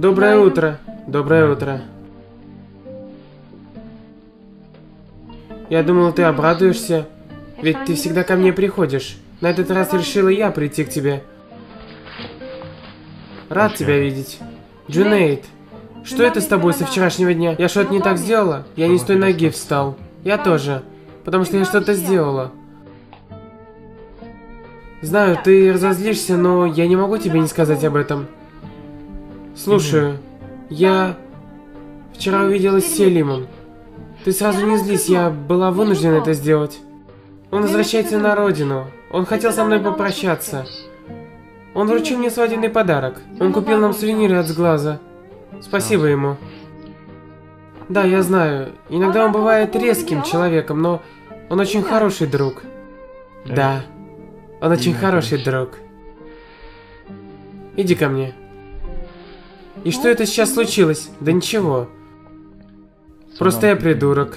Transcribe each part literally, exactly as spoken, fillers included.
Доброе утро. Доброе утро. Я думал, ты обрадуешься, ведь ты всегда ко мне приходишь. На этот раз решила я прийти к тебе. Рад тебя видеть. Джунейд, что это с тобой со вчерашнего дня? Я что-то не так сделала? Я не с той ноги встал. Я тоже, потому что я что-то сделала. Знаю, ты разозлишься, но я не могу тебе не сказать об этом. Слушаю, я вчера увиделась с Селимом. Ты сразу не злись, я была вынуждена это сделать. Он возвращается на родину. Он хотел со мной попрощаться. Он вручил мне свадебный подарок. Он купил нам сувениры от сглаза. Спасибо ему. Да, я знаю. Иногда он бывает резким человеком, но он очень хороший друг. Да, он очень хороший друг. Иди ко мне. И что это сейчас случилось? Да ничего. Просто я придурок.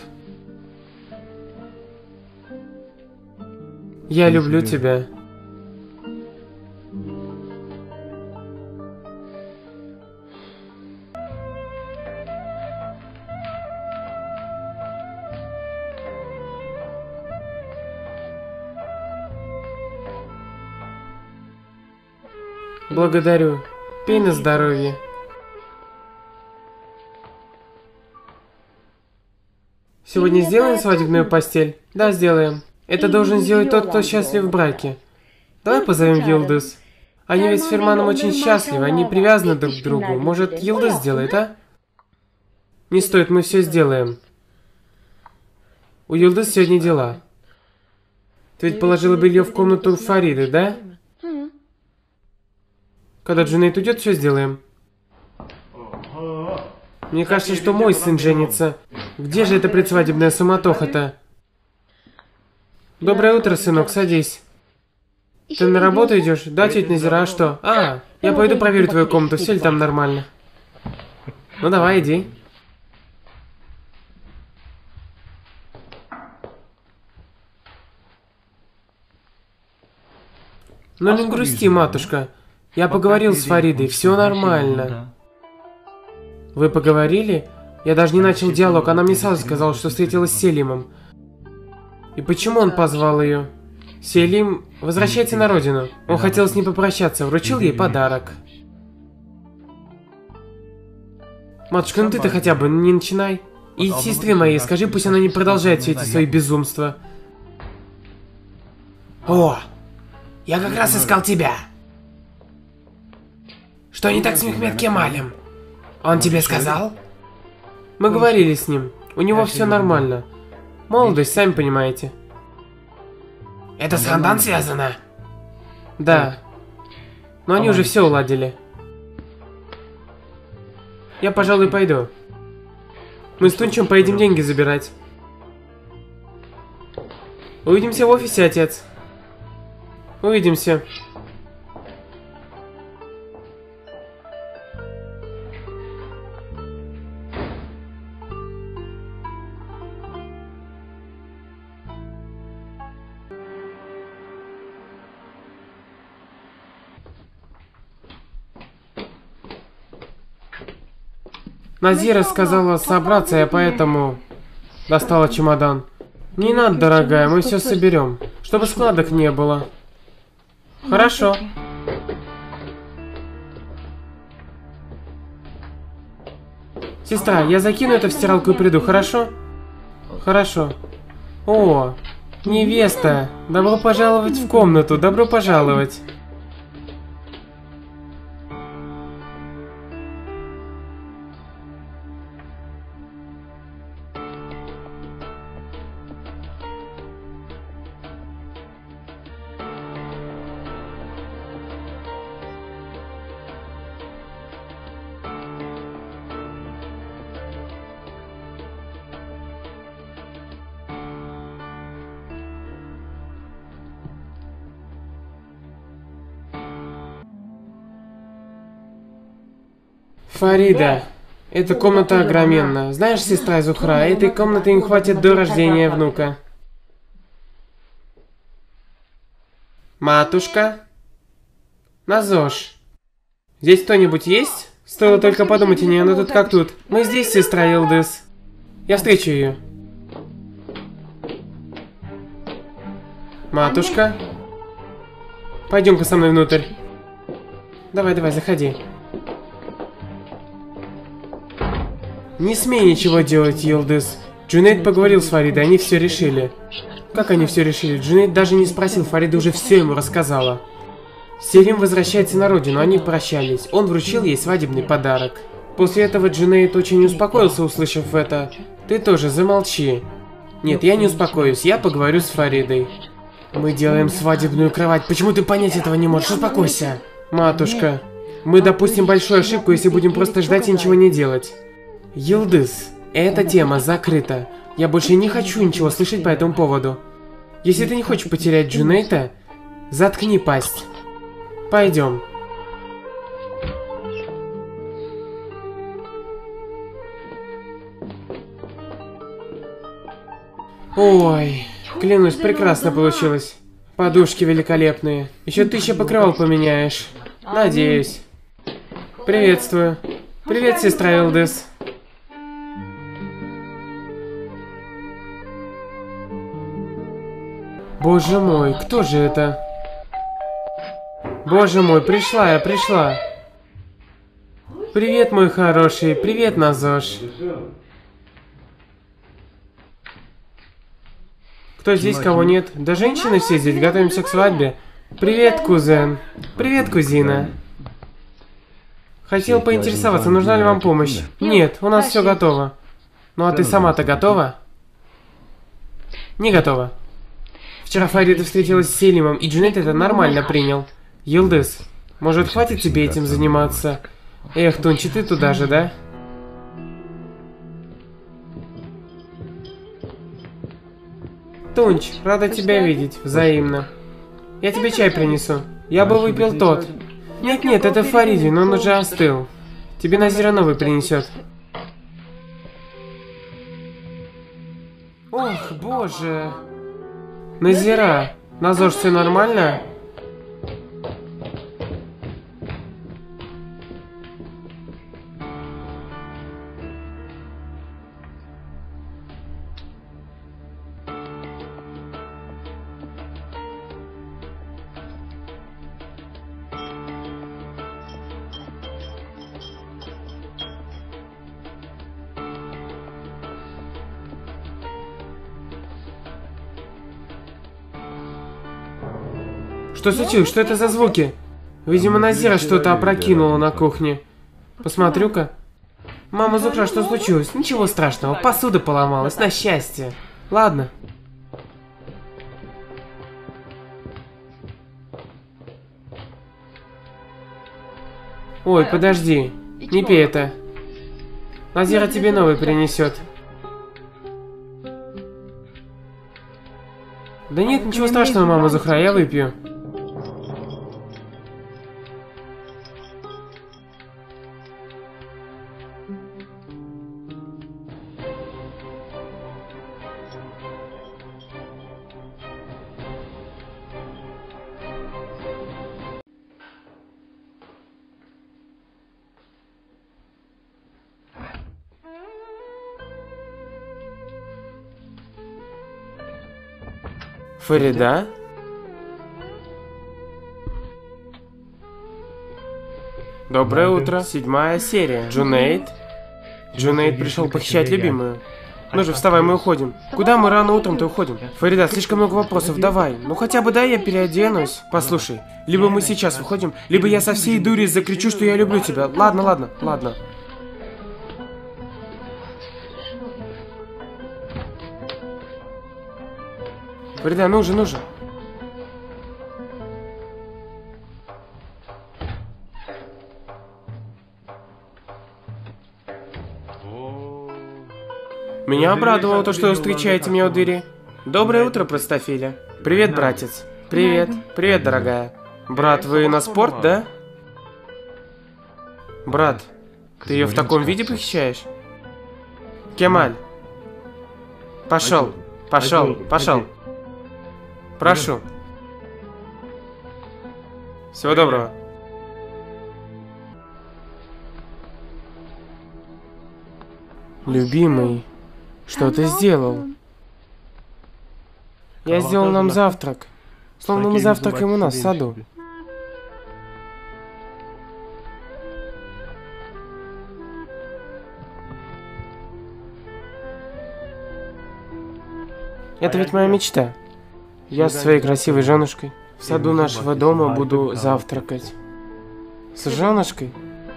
Я люблю тебя. Благодарю. Пей на здоровье. Сегодня сделаем свадебную постель? Да, сделаем. Это должен сделать тот, кто счастлив в браке. Давай позовем Йылдыз. Они ведь с Ферманом очень счастливы, они привязаны друг к другу. Может, Йылдыз сделает, а? Не стоит, мы все сделаем. У Йылдыз сегодня дела. Ты ведь положила белье в комнату Фариды, да? Когда Джунейд уйдет, все сделаем. Мне кажется, что мой сын женится. Где же эта предсвадебная суматоха-то? Доброе утро, сынок, садись. Ты на работу идешь? Да, тетя Назира, а что? А, я пойду проверю твою комнату, все ли там нормально. Ну давай, иди. Ну не грусти, матушка. Я поговорил с Фаридой, все нормально. Вы поговорили? Я даже не начал диалог, она мне сразу сказала, что встретилась с Селимом. И почему он позвал ее? Селим возвращается на родину. Он хотел с ней попрощаться, вручил ей подарок. Матушка, ну ты-то хотя бы не начинай. И сестре моей скажи, пусть она не продолжает все эти свои безумства. О, я как раз искал тебя. Что не так с Мехмед Кемалем? Он тебе сказал? Мы говорили с ним. У него все нормально. Молодость, сами понимаете. Это с Хандан связано? Да. Но они уже все уладили. Я, пожалуй, пойду. Мы с Тунчем поедем деньги забирать. Увидимся в офисе, отец. Увидимся. Назира сказала собраться, я поэтому достала чемодан. Не надо, дорогая, мы все соберем, чтобы складок не было. Хорошо. Сестра, я закину это в стиралку и приду, хорошо? Хорошо. О, невеста, добро пожаловать в комнату, добро пожаловать. Фарида, эта комната огроменна. Знаешь, сестра Зухра, этой комнаты не хватит до рождения внука. Матушка? Назош, здесь кто-нибудь есть? Стоило только подумать о ней, но тут как тут. Мы здесь, сестра Йылдыз. Я встречу ее. Матушка. Пойдем-ка со мной внутрь. Давай, давай, заходи. Не смей ничего делать, Йылдыз. Джунейд поговорил с Фаридой, они все решили. Как они все решили? Джунейд даже не спросил, Фарида уже все ему рассказала. Селим возвращается на родину, они прощались. Он вручил ей свадебный подарок. После этого Джунейд очень успокоился, услышав это. Ты тоже замолчи. Нет, я не успокоюсь, я поговорю с Фаридой. Мы делаем свадебную кровать. Почему ты понять этого не можешь? Успокойся. Матушка, мы допустим большую ошибку, если будем просто ждать и ничего не делать. Йылдыз, эта тема закрыта. Я больше не хочу ничего слышать по этому поводу. Если ты не хочешь потерять Джунейда, заткни пасть. Пойдем. Ой, клянусь, прекрасно получилось. Подушки великолепные. Еще тысяча покрывал поменяешь. Надеюсь. Приветствую. Привет, сестра Йылдыз. Боже мой, кто же это? Боже мой, пришла я, пришла. Привет, мой хороший, привет, Назош. Кто здесь, кого нет? Да женщины все здесь, готовимся к свадьбе. Привет, кузен. Привет, кузина. Хотел поинтересоваться, нужна ли вам помощь? Нет, у нас все готово. Ну а ты сама-то готова? Не готова. Вчера Фарида встретилась с Селимом, и Джунейд это нормально принял. Йылдыз, может, хватит тебе этим заниматься? Эх, Тунчи, ты туда же, да? Тунч, рада тебя видеть, взаимно. Я тебе чай принесу. Я бы выпил тот. Нет-нет, это Фариди, но он уже остыл. Тебе Назира новый принесет. Ох, боже. Назира, Назош, все нормально? Что случилось? Что это за звуки? Видимо, Назира что-то опрокинула на кухне. Посмотрю-ка. Мама Зухра, что случилось? Ничего страшного, посуда поломалась, на счастье. Ладно. Ой, подожди. Не пей это. Назира тебе новый принесет. Да нет, ничего страшного, мама Зухра, я выпью. Фарида? Доброе утро. Седьмая серия. Джунейд? Джунейд пришел похищать любимую. Ну же, вставай, мы уходим. Куда мы рано утром-то уходим? Фарида, слишком много вопросов, давай. Ну хотя бы дай я переоденусь. Послушай, либо мы сейчас выходим, либо я со всей дури закричу, что я люблю тебя. Ладно, ладно, ладно. Фарида, ну же, ну же. Меня обрадовало то, что вы встречаете меня у двери. Доброе утро, простофиля. Привет, братец. Привет. Привет, дорогая. Брат, вы на спорт, да? Брат, ты ее в таком виде похищаешь? Кемаль. Пошел, пошел, пошел. Прошу. Всего доброго. Любимый, что ты сделал? Я сделал нам завтрак. Словно мы завтракаем у нас в саду. Это ведь моя мечта. Я с своей красивой женушкой в саду нашего дома буду завтракать. С женушкой?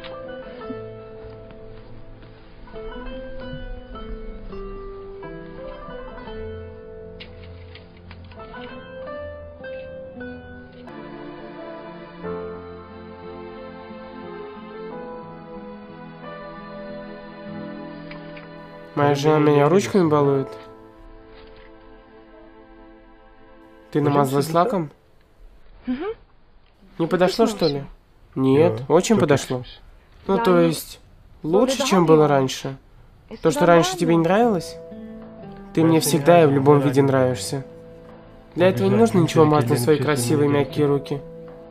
Моя жена меня ручками балует. Ты намазалась лаком? Не подошло, что ли? Нет, очень подошло. Ну, то есть, лучше, чем было раньше. То, что раньше тебе не нравилось? Ты мне всегда и в любом виде нравишься. Для этого не нужно ничего мазать на свои красивые мягкие руки.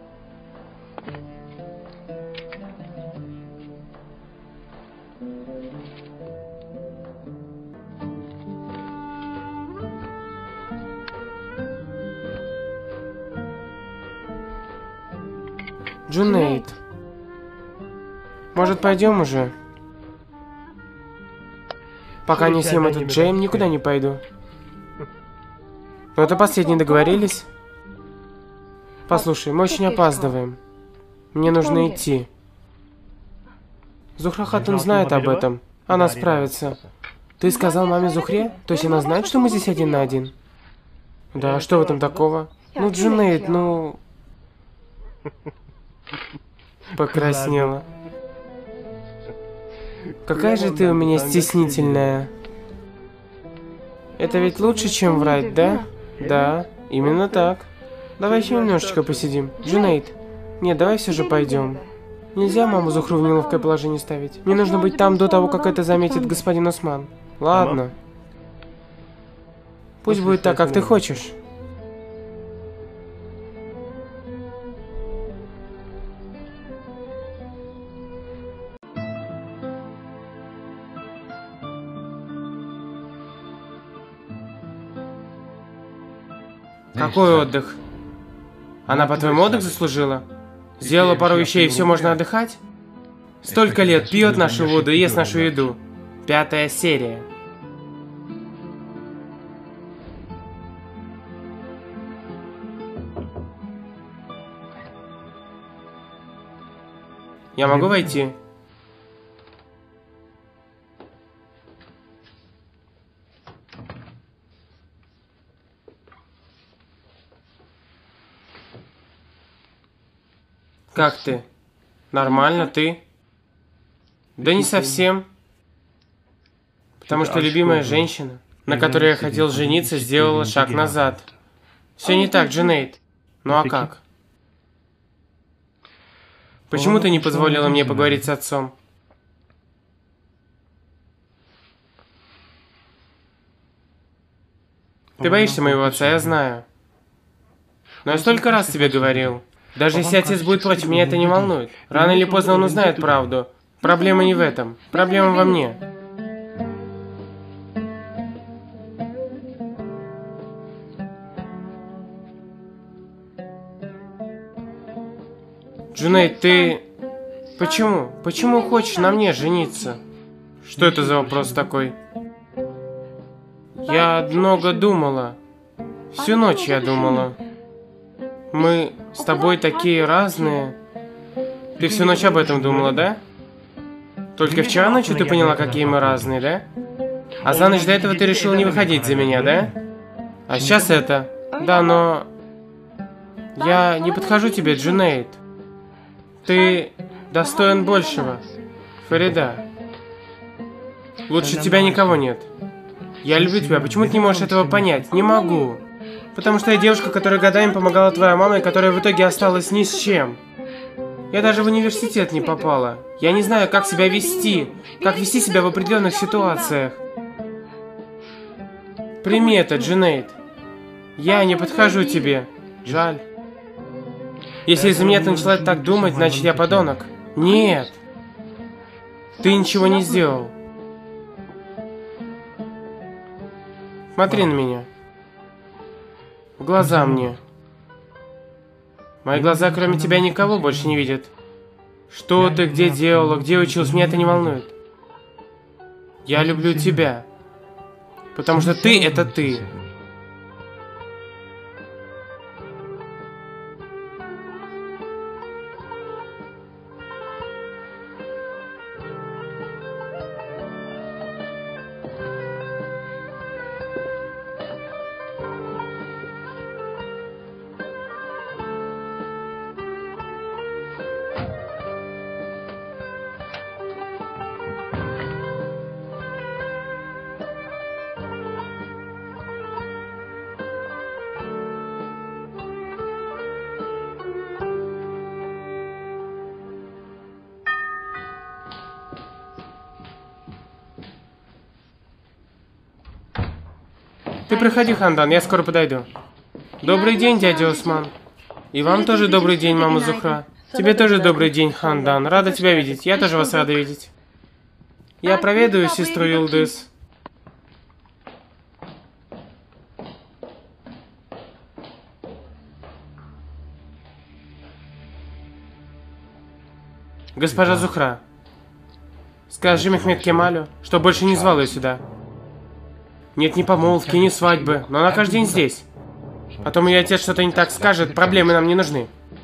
Джунейд, может, пойдем уже? Пока не съем этот джем, никуда не пойду. Ну, это последний, договорились? Послушай, мы очень опаздываем. Мне нужно идти. Зухра Хатун знает об этом. Она справится. Ты сказал маме Зухре? То есть она знает, что мы здесь один на один? Да, что в этом такого? Ну, Джунейд, ну... Покраснела. Какая же ты у меня стеснительная. Это ведь лучше, чем врать, да? Да, именно так. Давай еще немножечко посидим. Джунейд. Нет, давай все же пойдем. Нельзя маму Зухру в неловкое положение ставить. Мне нужно быть там до того, как это заметит господин Осман. Ладно. Пусть будет так, как ты хочешь. Какой отдых? Она, по-твоему, отдых заслужила? Сделала пару вещей, и все, можно отдыхать? Столько лет пьет нашу воду и ест нашу еду. Пятая серия. Я могу войти? Как ты? Нормально, ты? Да не совсем. Потому что любимая женщина, на которой я хотел жениться, сделала шаг назад. Все не так, Джунейд. Ну а как? Почему ты не позволила мне поговорить с отцом? Ты боишься моего отца, я знаю. Но я столько раз тебе говорил. Даже если отец будет против, меня это не волнует. Рано или поздно он узнает правду. Проблема не в этом. Проблема во мне. Джунейд, ты... Почему? Почему хочешь на мне жениться? Что это за вопрос такой? Я много думала. Всю ночь я думала. Мы с тобой такие разные. Ты всю ночь об этом думала, да? Только вчера ночью ты поняла, какие мы разные, да? А за ночь до этого ты решила не выходить за меня, да? А сейчас это... Да, но... Я не подхожу тебе, Джунейд. Ты достоин большего, Фарида. Лучше тебя никого нет. Я люблю тебя, почему ты не можешь этого понять? Не могу. Потому что я девушка, которая годами помогала твоей маме, и которая в итоге осталась ни с чем. Я даже в университет не попала. Я не знаю, как себя вести, как вести себя в определенных ситуациях. Прими это, Джунейд. Я не подхожу тебе. Жаль. Если из-за меня ты начала так думать, значит я подонок. Нет. Ты ничего не сделал. Смотри на меня. В глаза мне. Мои глаза, кроме тебя, никого больше не видят. Что ты где делала, где училась, меня это не волнует. Я люблю тебя. Потому что ты — это ты. Ты приходи, Хандан, я скоро подойду. Добрый день, дядя Осман. И вам тоже добрый день, мама Зухра. Тебе тоже добрый день, Хандан. Рада тебя видеть. Я тоже вас рада видеть. Я проведаю сестру Юлдыз. Госпожа Зухра, скажи Мехмед Кемалю, что больше не звал ее сюда. Нет ни помолвки, ни свадьбы, но она каждый день здесь. Потом ее отец что-то не так скажет, проблемы нам не нужны.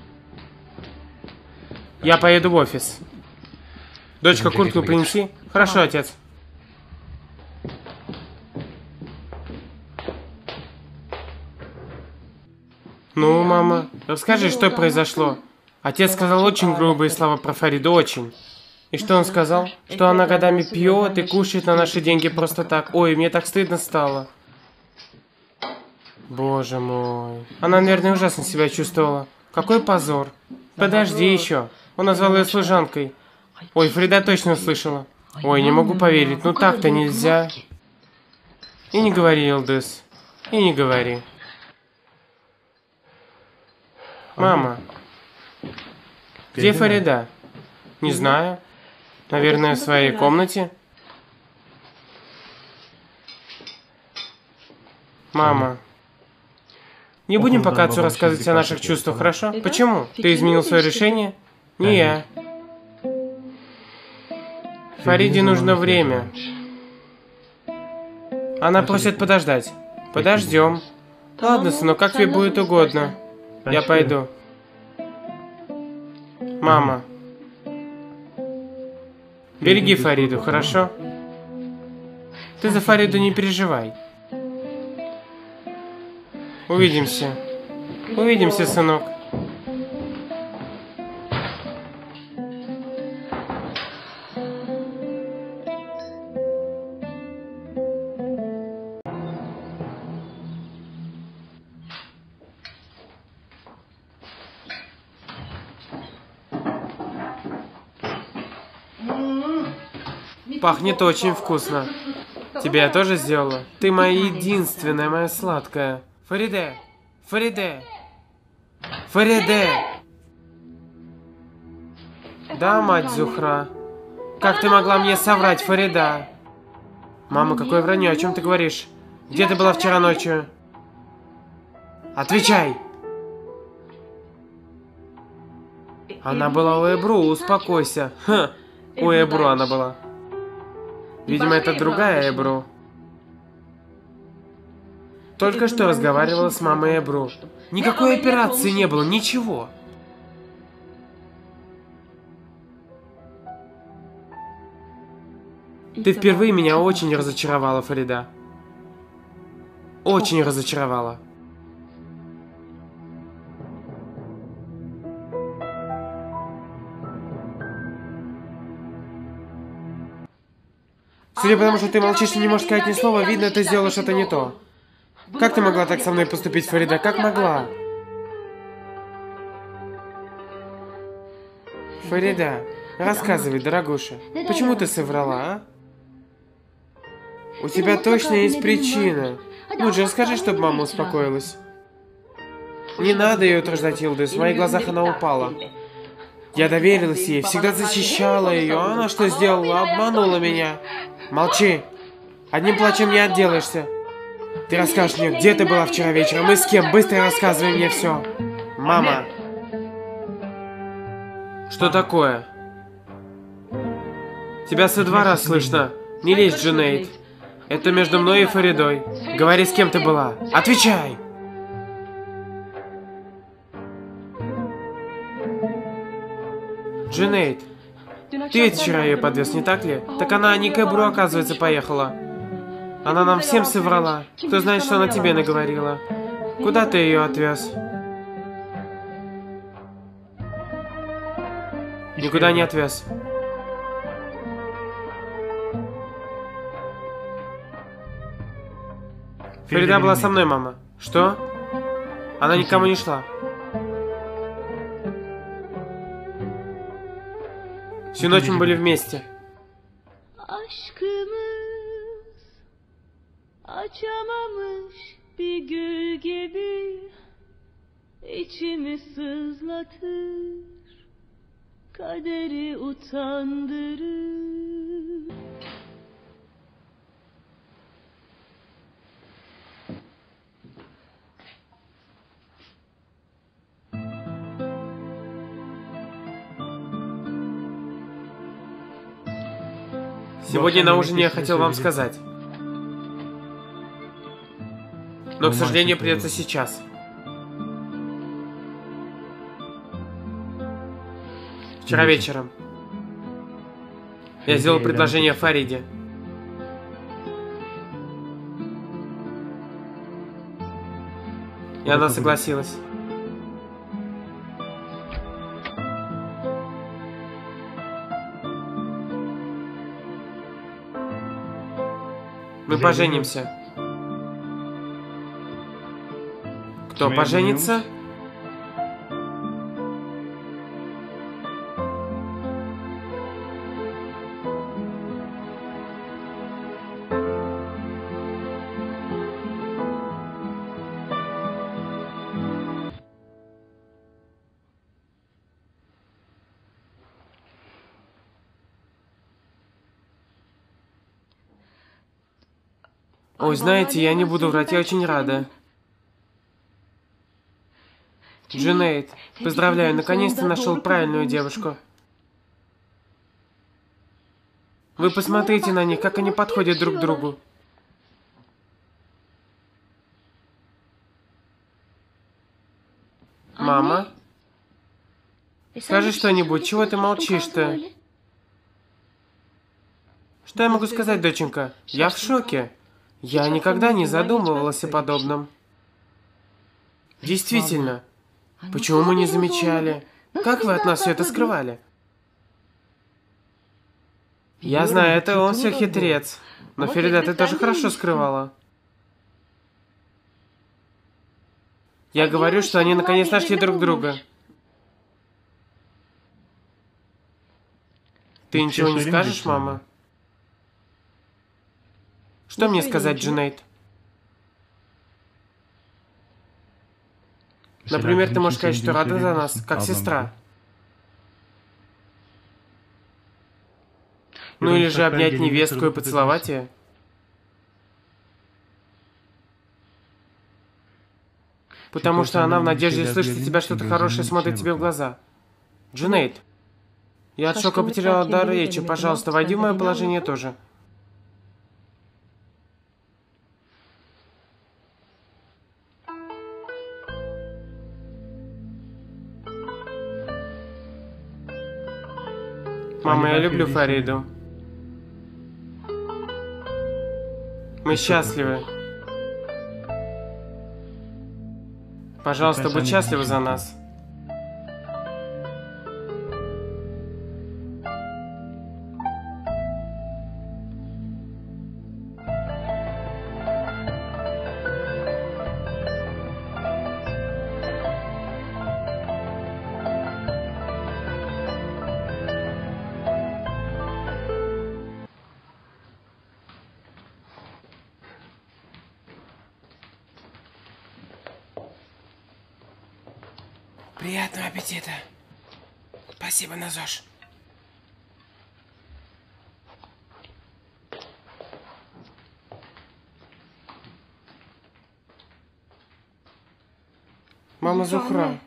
Я поеду в офис. Дочка, куртку принеси. Хорошо, отец. Ну, мама, расскажи, что произошло. Отец сказал очень грубые слова про Фариду, очень. И что он сказал? Что она годами пьет и кушает на наши деньги просто так. Ой, мне так стыдно стало. Боже мой. Она, наверное, ужасно себя чувствовала. Какой позор. Подожди еще. Он назвал ее служанкой. Ой, Фарида точно услышала. Ой, не могу поверить. Ну так-то нельзя. И не говори, Юлдыз. И не говори. Мама. Где Фарида? Не знаю. Наверное, в своей комнате. Мама. Не будем пока отцу рассказывать о наших чувствах, хорошо? Почему? Ты изменил свое решение? Не я. Фариде нужно время. Она просит подождать. Подождем. Ладно, сынок, как тебе будет угодно. Я пойду. Мама. Береги Фариду, хорошо? Ты за Фариду не переживай. Увидимся. Увидимся, сынок. Пахнет очень вкусно. Тебе я тоже сделала? Ты моя единственная, моя сладкая. Фариде! Фариде! Фариде! Да, мать Зухра. Как ты могла мне соврать, Фарида? Мама, какое вранье, о чем ты говоришь? Где ты была вчера ночью? Отвечай! Она была у Эбру, успокойся. Ха, у Эбру она была. Видимо, это другая Эбру. Только что разговаривала с мамой Эбру. Никакой операции не было, ничего. Ты впервые меня очень разочаровала, Фарида. Очень разочаровала. Судя по тому, что ты молчишь и не можешь сказать ни слова, видно, ты сделала что-то не то. Как ты могла так со мной поступить, Фарида? Как могла? Фарида, рассказывай, дорогуша, почему ты соврала, а? У тебя точно есть причина. Ну же, расскажи, чтобы мама успокоилась. Не надо ее утруждать, Юлдыз, в моих глазах она упала. Я доверилась ей, всегда защищала ее, а она что сделала? Обманула меня. Молчи. Одним плачем не отделаешься. Ты расскажешь мне, где ты была вчера вечером и с кем? Быстро рассказывай мне все. Мама. Что такое? Тебя со двора слышно. Не лезь, Джунейд. Это между мной и Фаридой. Говори, с кем ты была. Отвечай! Джунейд, ты ведь вчера ее подвез, не так ли? Так она не к Эбру, оказывается, поехала. Она нам всем соврала. Кто знает, что она тебе наговорила. Куда ты ее отвез? Никуда не отвез. Фарида была со мной, мама. Что? Она никому не шла. Всю ночь мы были вместе. Açamamış bir gül gibi içimi sızlatır, kaderi utandırır. Сегодня на ужине я хотел вам сказать. Но, к сожалению, придется сейчас. Вчера вечером я сделал предложение Фариде. И она согласилась. Мы поженимся. Кто поженится? Ой, знаете, я не буду врать, я очень рада. Джунейд, поздравляю, наконец-то нашел правильную девушку. Вы посмотрите на них, как они подходят друг к другу. Мама? Скажи что-нибудь, чего ты молчишь-то? Что я могу сказать, доченька? Я в шоке. Я никогда не задумывалась о подобном. Действительно. Почему мы не замечали? Как вы от нас все это скрывали? Я знаю, это он все хитрец. Но Фарида, ты тоже хорошо скрывала. Я говорю, что они наконец нашли друг друга. Ты ничего не скажешь, мама? Что мне сказать, Джунейд? Например, ты можешь сказать, что рада за нас, как сестра. Ну или же обнять невестку и поцеловать ее. Потому что она в надежде слышать от тебя что-то хорошее смотрит тебе в глаза. Джунейд, я от шока потеряла дар речи. Пожалуйста, войди в мое положение тоже. Мама, я люблю Фариду. Мы счастливы. Пожалуйста, будь счастлива за нас. Приятного аппетита. Спасибо, Назош. Мама Зухра.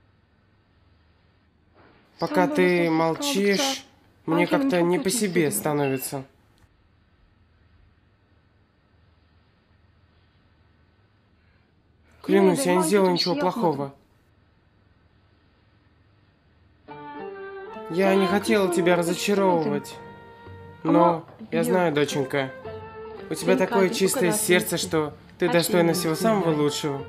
Пока ты молчишь, мне как-то не по себе становится. Клянусь, я не сделал ничего плохого. Я не хотела тебя разочаровывать. Но я знаю, доченька, у тебя такое чистое сердце, что ты достойна всего самого лучшего.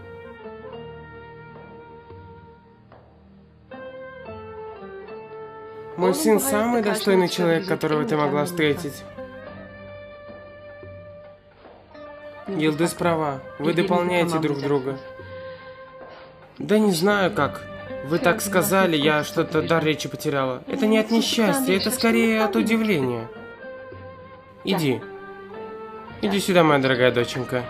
Мой сын самый достойный человек, которого ты могла встретить. Йылдыз права, вы дополняете друг друга. Да не знаю как. Вы так сказали, я что-то дар речи потеряла. Это не от несчастья, это скорее от удивления. Иди. Иди сюда, моя дорогая доченька.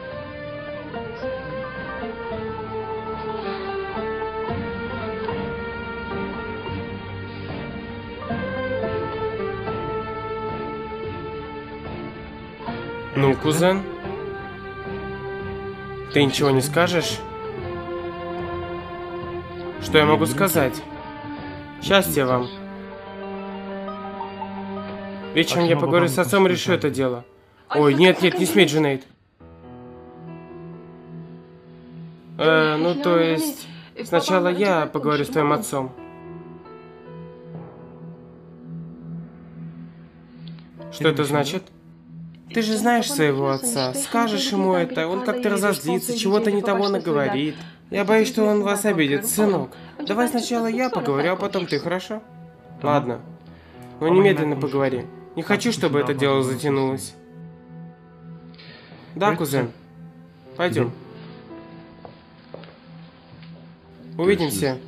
Ну, кузен? Ты ничего не скажешь? Что я могу сказать? Счастья вам. Вечером я поговорю с отцом и решу это дело. Ой, нет, нет, не смей, Джунейд. Э, ну то есть, сначала я поговорю с твоим отцом. Что это значит? Ты же знаешь своего отца, скажешь ему это, он как-то разозлится, чего-то не того наговорит. Я боюсь, что он вас обидит, сынок. Давай сначала я поговорю, а потом ты, хорошо? Ладно. Но немедленно поговори. Не хочу, чтобы это дело затянулось. Да, кузен? Пойдем. Увидимся.